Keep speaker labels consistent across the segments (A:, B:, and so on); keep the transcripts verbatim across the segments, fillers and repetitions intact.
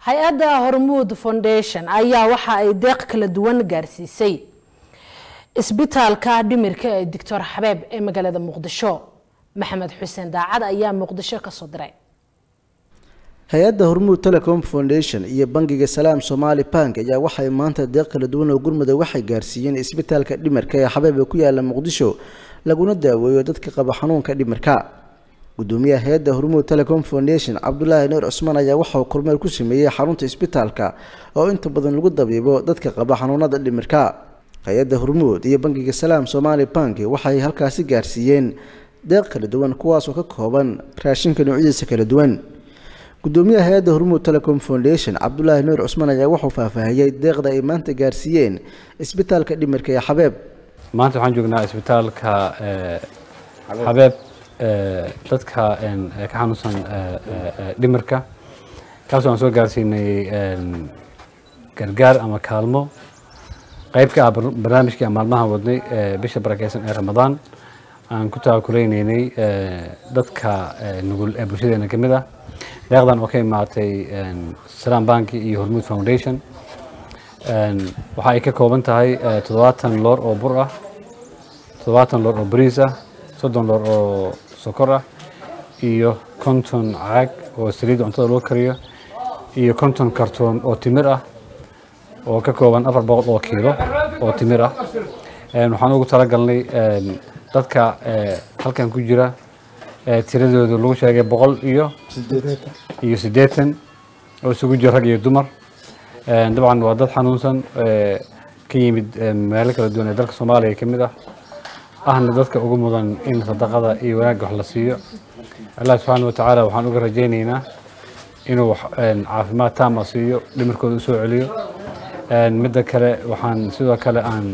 A: hay-adda Hormuud Foundation ayaa waxa ay deeq kala duwan gaarsiisay isbitaalka dhimirka ee Doctor Xabeeb ee magaalada Muqdisho. Maxamed Xuseen Daacad ayaa Muqdisho ka soo diray.
B: hay-adda Hormuud Telecom Foundation iyo bangiga Salaam Somali Bank ayaa waxay maanta deeq kala duwan oo gurmada waxay gaarsiiyeen isbitaalka dhimirka ee Xabeeb ee ku yaala Muqdisho laguna daaweeyo dadka qaba xanuunka dhimirka. gudoomiyaha hay-adda Hormuud Telecom Foundation Cabdullaahi Nuur Cusmaan ayaa waxa uu kormeer ku sameeyay xarunta isbitaalka oo inta badan lagu dabiibo dadka qaba xanuunada dhimirka. hay-adda Hormuud iyo bangiga Salaam Somali Bank waxay halkaasi gaarsiiyeen deeq kala duwan kuwaas oo ka kooban raashinka noocyadiisa kala duwan. gudoomiyaha hay-adda Hormuud Telecom Foundation Cabdullaahi Nuur Cusmaan ayaa wuxuu faahfaahiyay deeqda ay maanta gaarsiiyeen isbitaalka dhimirka ee Xabeeb.
C: maanta waxaan joognaa isbitaalka Xabeeb dadka ka xanuunsan dhimirka kaasoo aan soo gaarsiinay gargaar ama kaalmo qayb ka ah barnaamijkii maalmaha wadnay bisha barakeysan ee Ramadaan aan ku taakulaynay dadka nugul ee bulshadeena kamid ah. deeqdan oo ka imaatay Salaam Bank iyo Hormuud Foundation waxa ay ka kooban tahay toddobaatan loor oo bur ah, toddobaatan loor oo bariis ah, soddon loor oo sokor ah iyo konton caag oo saliid cuntada loo kariyo iyo konton kartoon oo timir ah oo ka kooban afar boqol oo kiilo oo timir ah. waxaan ugu talagalnay dadka halkan ku jira tiradoodu lagu sheegay boqol iyo iyo siddeetan oo isugu jira rag iyo dumar. dabcan waa dad xanuunsan ka yimid meelo kala duwan ee dalka Soomaaliya kamid ah ahna dadka ugu mudan in sadaqada iyo wanaagga wax la siiyo. Allah subhanahu wa ta'ala waxaan uga rajaynaynaa inuu caafimaad taam ah siiyo, dhimirkooda u soo celiyo. midda kale waxaan sidoo kale aan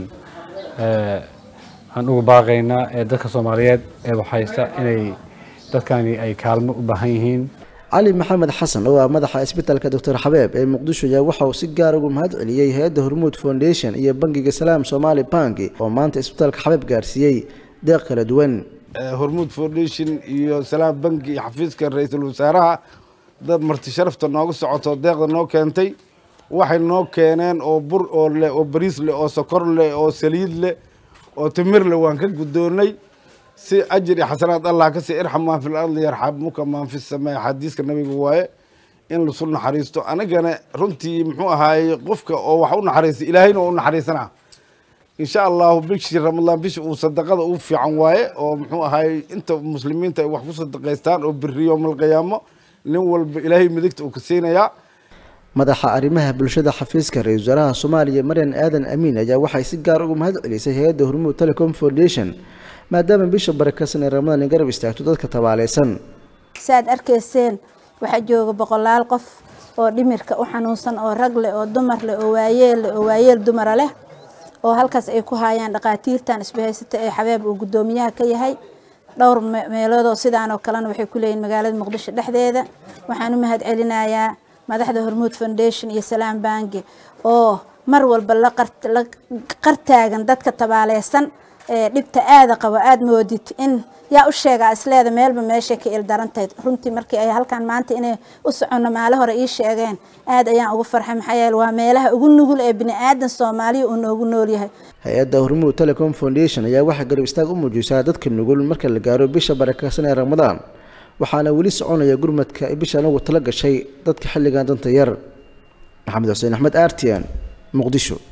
C: aan ugu baaqaynaa dadka Soomaaliyeed ee waxaysta inay dadkani ay kaalmo u baahan yihiin.
B: علي محمد حسن هو مدح اسبitaalka دكتور حبيب ee Muqdisho ayaa waxa uu si gaar ah ugu mahad celiyay hay'adda Hormuud Foundation iyo bangiga Salaam Somali Bank oo maanta isbitaalka Xabeeb gaarsiiyay deeq kala duwan.
D: Hormuud Foundation iyo Salaam Bank iyo xafiiska ra'iisul wasaaraha dad marti sharafta noogu socoto deeqda noo keentay waxay noo keeneen oo bur oo leh oo bariis leh oo sokor leh oo saliid leh oo timir leh waan ka gudoonay si ajri xasanaad Allah ka si irham ma fil ardi yarhamka ma fi samaa xadiiska nabiga waaye in la soo naxariisto anagana runtii muxuu ahaay qofka oo wax u naxariisto ilaahayna uu naxariisana insha Allah bishii Ramadaan bishii uu sadaqada uu fiican waaye oo muxuu ahaay inta muslimiinta ay wax ku sadaqaystaan oo biriyo mal qiyaamo nin walba ilaahay midigta uu ka siinaya.
B: madaxa arrimaha bulshada xafiiska ra'iisul wasaaraha Soomaaliya Maryan Aadan Amiin ayaa waxay si gaar ah ugu mahad celisay hay'adda Hormuud Telecom Foundation maadaama bisha barakeysan ee Ramadaan garab istaagto dadka tabaaleysan.
E: saad arkayseen waxa jooga boqolaal qof oo dhimirka u xanuunsan oo rag leh oo dumar leh oo waayeel leh oo waayeel dumar leh oo halkaas ay ku hayaan dhaqaatiirtan isbahaysata ee Xabeeb uu gudoomiyaha ka yahay. dhowr meelood oo sidaan oo kale waxay ku leeyihiin magaalada Muqdisho dhexdeeda. waxaan u mahad celinayaa madaxda Hormuud Foundation iyo Salaam Bank oo mar walba la qartaagan dadka tabaaleysan ee dhibta aad qaba aad moodid in yaa u sheega isleeda meelba meesha ka il darantay. runtii markii ay halkan maanta inay u socono maal hore ii sheegeen aad ayaan ugu farxay maxay yeelay waa meelaha ugu nugul ee bini aadan Soomaaliya uu noogu nool yahay.
B: hay'adda Hormuud Telecom Foundation ayaa waxa garab istaag u muujisay dadka nugul marka la gaaro bisha barakeysan ee Ramadaan waxaana wali soconaya gurmadka bisha ugu tala gashay dadka xilligan danta yar. Maxamed Xuseen Axmed R T N Muqdisho.